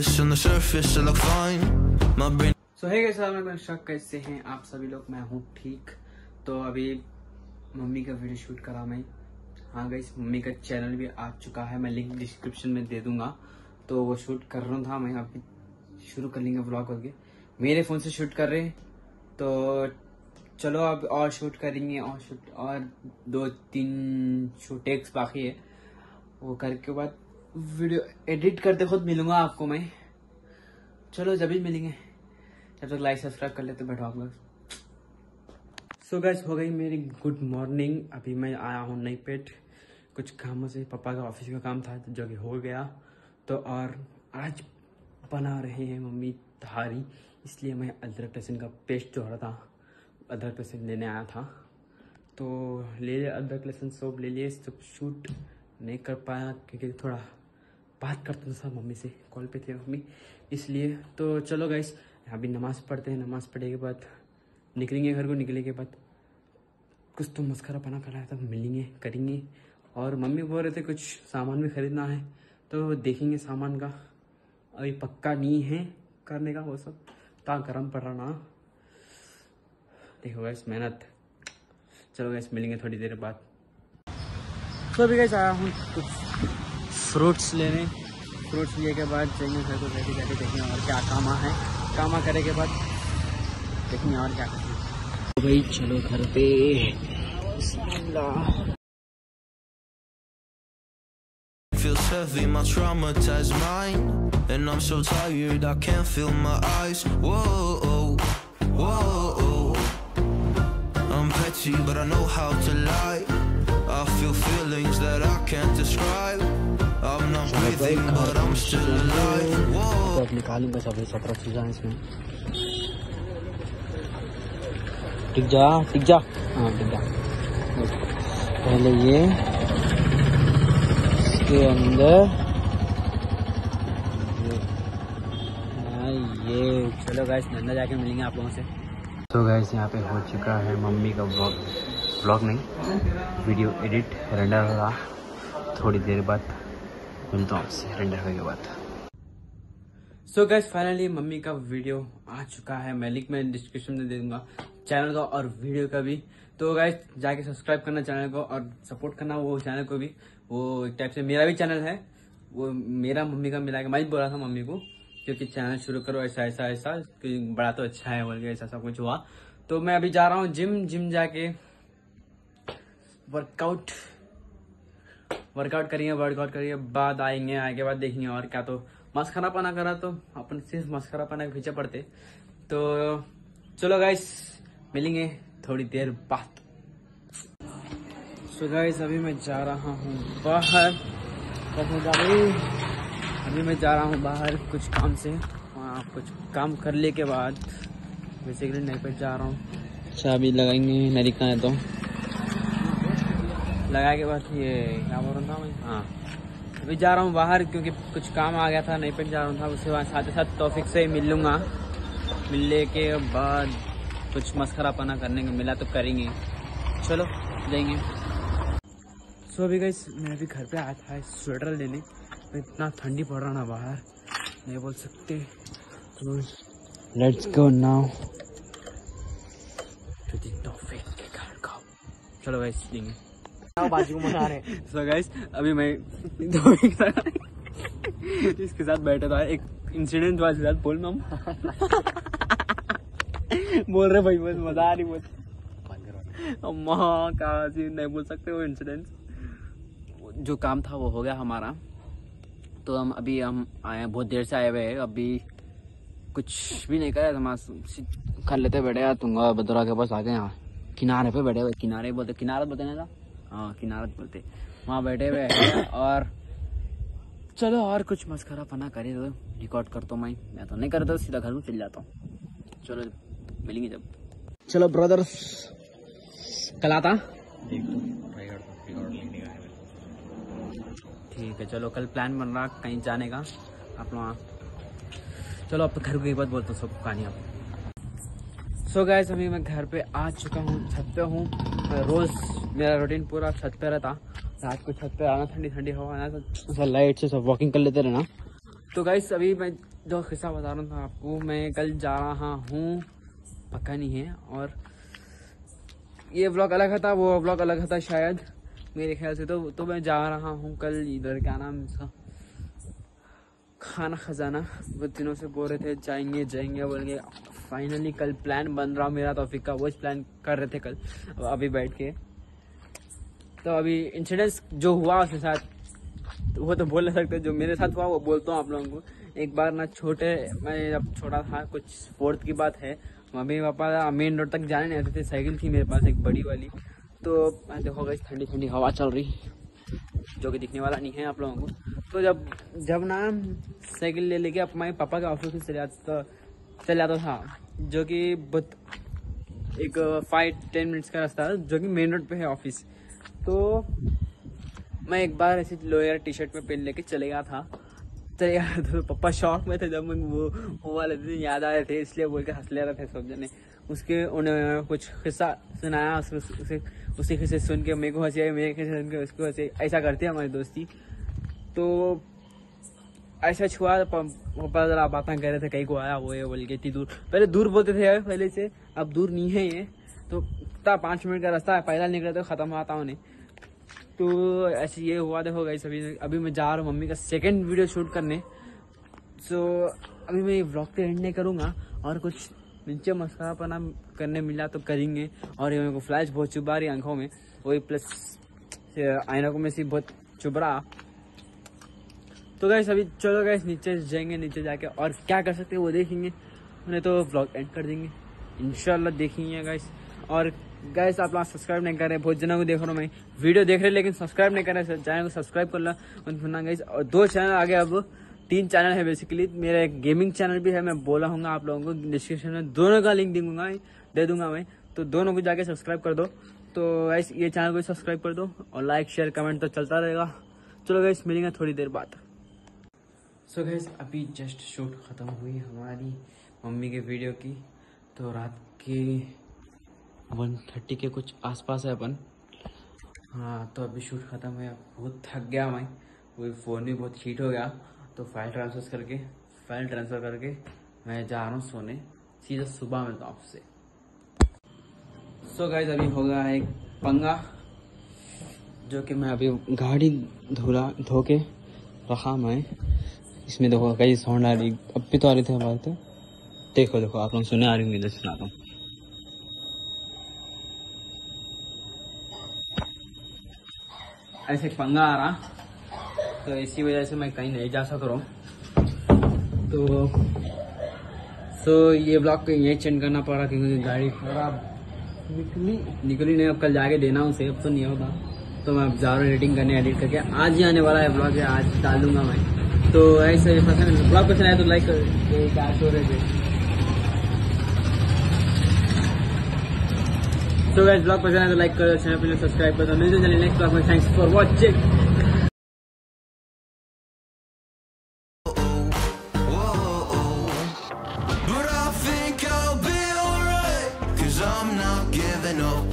surface, on the surface I look fine. My brain. So hey guys, मैं शक कैसे हैं आप सभी लोग। मैं हूँ ठीक। तो अभी मम्मी का वीडियो शूट करा मैं। हाँ गाइस, मम्मी का चैनल भी आ चुका है, मैं लिंक डिस्क्रिप्शन में दे दूंगा। तो वो शूट कर रहा था मैं, अभी शुरू कर लेंगे व्लॉग करके। मेरे फ़ोन से शूट कर रहे हैं, तो चलो अब और शूट करेंगे और 2-3 शूट टेक्स बाकी है। वो करके बाद वीडियो एडिट करते खुद मिलूंगा आपको मैं। चलो जब भी मिलेंगे, जब तक लाइक सब्सक्राइब कर लेते बैठो आप लोग। सो गाइस, हो गई मेरी गुड मॉर्निंग। अभी मैं आया हूँ नई पेट कुछ कामों से। पापा का ऑफिस का काम था जो कि हो गया। तो और आज बना रहे हैं मम्मी थारी, इसलिए मैं अदरक लहसुन का पेस्ट जो हो रहा था, अदरक लहसुन लेने आया था। तो ले लिया अदरक लहसुन सब ले लिए। सब शूट नहीं कर पाया क्योंकि थोड़ा बात करता था मम्मी से, कॉल पे थे मम्मी, इसलिए। तो चलो गाइस, अभी नमाज़ पढ़ते हैं। नमाज़ पढ़ने के बाद निकलेंगे घर को। निकलने के बाद कुछ तो मस्करा पना कराया था, मिलेंगे करेंगे। और मम्मी बोल रहे थे कुछ सामान भी खरीदना है, तो देखेंगे सामान का। अभी पक्का नहीं है करने का वो सब, ता गर्म पड़ रहा ना। देखो गाइस मेहनत। चलो गाइस, मिलेंगे थोड़ी देर बाद। तो अभी गाइस आया हूँ कुछ फ्रूट्स लेने। फ्रूट्स लिए के बाद जाएंगे घर को, बैठे बैठे देखेंगे और क्या कामा है। कामा करे के बाद देखेंगे और क्या करेंगे। तो भाई चलो घर पे। Feels heavy, my traumatized mind, and I'm so tired I can't feel my eyes. Whoa, whoa, I'm petty but I know how to lie. I feel feelings that I can't describe. I'm not breathing but I'm still alive. Whoa. तो निकालूंगा सब 17 चीज़ें इसमें। टिक जा टिक जा, हाँ टिक जा। पहले ये इसके अंदर ये। चलो गाइस, अंदर जाके मिलेंगे आप लोगों से। तो गाइस, यहाँ पे हो चुका है मम्मी का व्लॉग नहीं, वीडियो एडिट रेंडर हो रहा। थोड़ी देर बाद मिलता हूँ आपसे रेंडर होने के बाद। सो गाइस, फाइनली मम्मी का वीडियो आ चुका है। मैं लिंक में डिस्क्रिप्शन में दे दूंगा चैनल का और वीडियो का भी। तो गाइस जाके सब्सक्राइब करना चैनल को और सपोर्ट करना वो चैनल को भी। वो एक टाइप से मेरा भी चैनल है, वो मेरा मम्मी का मिला के मैं बोला था मम्मी को, क्योंकि चैनल शुरू करो ऐसा ऐसा ऐसा, बड़ा तो अच्छा है बोल के ऐसा सब कुछ हुआ। तो मैं अभी जा रहा हूँ जिम जाके वर्कआउट करिए बाद आएंगे। आए के बाद देखेंगे और क्या। तो मस्खरा पाना करा तो अपन सिर्फ मस्खरा पाना के पीछे पड़ते। तो चलो गाइस, मिलेंगे थोड़ी देर बाद। सो गाइस, अभी मैं जा रहा हूँ बाहर। अभी मैं जा रहा हूँ बाहर कुछ काम से। वहाँ कुछ काम कर ले के बाद बेसिकली नहीं पे जा रहा हूँ। चाबी लगाएंगे नहीं दिखा है तो लगाए के बाद ये क्या बोल रहा था मैं। हाँ, अभी जा रहा हूँ बाहर क्योंकि कुछ काम आ गया था, नहीं पे जा रहा था। उसके बाद साथ ही साथ तौफीक से मिल लूँगा। मिलने के बाद कुछ मस्खरा पना करने को मिला तो करेंगे। चलो जाएंगे। सो अभी गाइस, मैं अभी घर पे आया था स्वेटर लेने। तो इतना ठंडी पड़ रहा ना बाहर, नहीं बोल सकते। तो let's go now to the Taufiq के घर को। चलो गाइस लेंगे बाजू मना रहे। सो गाइस, अभी मैं इसके साथ बैठा था। एक इंसिडेंट हुआ इसके साथ, बोल ना बोल रहे भाई, बस मजा आ रही बोल। अम्मा कहा नहीं बोल सकते वो इंसिडेंट। जो काम था वो हो गया हमारा। तो हम आए, बहुत देर से आए हुए हैं। अभी कुछ भी नहीं करा, हम कर लेते बैठे यार तुंगा बदरा के पास आ गए। यहाँ किनारे पे बैठे हुए, किनारे बोलते ना, हाँ किनारत बोलते, वहाँ बैठे हुए हैं। और चलो और कुछ मस्खरा पना करे तो रिकॉर्ड कर तो मैं तो नहीं करता, सीधा घर में चल जाता हूँ। चलो मिलेंगे जब। चलो ब्रदर्स, कल आता ठीक है। चलो कल प्लान बन रहा कहीं जाने का आप लोग। चलो अब घर की बात बोलता हूँ सब कहानी आप। सो गाइस, अभी मैं घर पे आ चुका हूँ, छत पे हूँ। रोज मेरा रूटीन पूरा छत पे रहता। रात को छत पे आना, ठंडी ठंडी हवा आना, तो लाइट से सब वॉकिंग कर लेते रहना। तो गाइस अभी मैं जो किस्सा बता रहा था आपको, मैं कल जा रहा हूँ, पक्का नहीं है, और ये व्लॉग अलग था, वो व्लॉग अलग था शायद मेरे ख्याल से। तो मैं जा रहा हूँ कल इधर, क्या नाम इसका, खाना खजाना। वो दिनों से बोल रहे थे जाएंगे बोल के, फाइनली कल प्लान बन रहा मेरा तौफीक का, वो प्लान कर रहे थे कल अभी बैठ के। तो अभी इंसिडेंस जो हुआ उसके साथ वो तो बोल नहीं सकते, जो मेरे साथ हुआ वो बोलता हूँ आप लोगों को। एक बार ना मैं जब छोटा था, कुछ 4th की बात है, मम्मी पापा मेन रोड तक जाने नहीं आते थे, साइकिल थी मेरे पास एक बड़ी वाली। तो देखो गाइस, ठंडी ठंडी हवा चल रही, जो कि दिखने वाला नहीं है आप लोगों को। तो जब ना साइकिल ले लेके अपने पापा के ऑफिस में चल जाता था, जो कि एक 5-10 मिनट्स का रास्ता है, जो कि मेन रोड पे है ऑफिस। तो मैं एक बार ऐसे लोअर टी-शर्ट में पहन लेके चले गया था। तो पापा शौक में थे, जब मैं वो वाले दिन याद आ रहे थे, इसलिए बोल के हंस ले रहे थे सब जने। उन्हें कुछ किस्सा सुनाया, उसी किस्से सुन के मेरे को हंसी आई, मेरे किस्से सुन के उसको हंसी। ऐसा करते हैं हमारी दोस्ती। तो ऐसा छुआ, पापा जरा बातें कर रहे थे, कहीं को आया वो ये बोल के, इतनी दूर, पहले दूर बोलते थे पहले से, अब दूर नहीं है ये। तो 5 मिनट का रास्ता है, पैदल निकले तो खत्म आता होने। तो ऐसे ये हुआ, देखो गाइस, अभी मैं जा रहा हूँ मम्मी का 2nd वीडियो शूट करने। सो अभी मैं ये व्लॉग पे एंड नहीं करूँगा, और कुछ नीचे मस्करा पना करने मिला तो करेंगे। और ये मेरे को फ्लैश बहुत चुभ रही आंखों में, वही प्लस आईनों में से बहुत चुभ रहा। तो गाइस अभी चलो गाइस नीचे जाएंगे, नीचे जाके और क्या कर सकते हैं वो देखेंगे, उन्हें तो व्लॉग एंड कर देंगे इंशाल्लाह, देखेंगे गाइस। और गाइस आप लोग सब्सक्राइब नहीं कर रहे, बहुत जनों को देख रहा हूँ मैं, वीडियो देख रहे लेकिन सब्सक्राइब नहीं कर रहे, चैनल को सब्सक्राइब कर लो गाइस। और 2 चैनल आगे, अब 3 चैनल है बेसिकली। मेरा एक गेमिंग चैनल भी है, मैं बोला हूँ आप लोगों को, डिस्क्रिप्शन में दोनों का लिंक दे दूंगा मैं, तो दोनों को जाके सब्सक्राइब कर दो। तो गाइस ये चैनल को सब्सक्राइब कर दो, और लाइक शेयर कमेंट तो चलता रहेगा। चलो गाइस मिलेंगे थोड़ी देर बाद। सो गाइस अभी जस्ट शूट खत्म हुई हमारी मम्मी के वीडियो की। तो रात के 1:30 के कुछ आसपास है अपन। हाँ, तो अभी शूट खत्म है, बहुत थक गया मैं, वही फ़ोन भी बहुत हीट हो गया। तो फाइल ट्रांसफ़र करके मैं जा रहा हूँ सोने, सीधा सुबह मिलता हूँ आपसे। सो गाइस अभी हो गया एक पंगा, जो कि मैं अभी गाड़ी धो के रखा मैं। इसमें देखो कई साउंड आ रही, अब भी तो आ रही थी बात, देखो आप लोग सुने आ रही होंगी, सुनाता हूँ। ऐसे पंगा आ रहा, तो इसी वजह से मैं कहीं नहीं जा सक रहा हूँ। तो ये ब्लॉग को यही चेंज करना पड़ा, क्योंकि गाड़ी खराब निकली नहीं। अब कल जाके देना उसे, अब तो नहीं होगा। तो मैं अब जा रहा हूँ एडिटिंग करने, एडिट करके आज ही आने वाला है ब्लॉग, आज डाल दूंगा मैं। तो ऐसे पसंद ब्लॉग पसंद आए तो लाइक कर, क्या हो रहे थे। तो गाइस ब्लॉग पसंद आए तो लाइक करो, चैनल पे सब्सक्राइब कर दो। मिलते हैं नेक्स्ट ब्लॉग में, thanks for watching. I'm not giving up.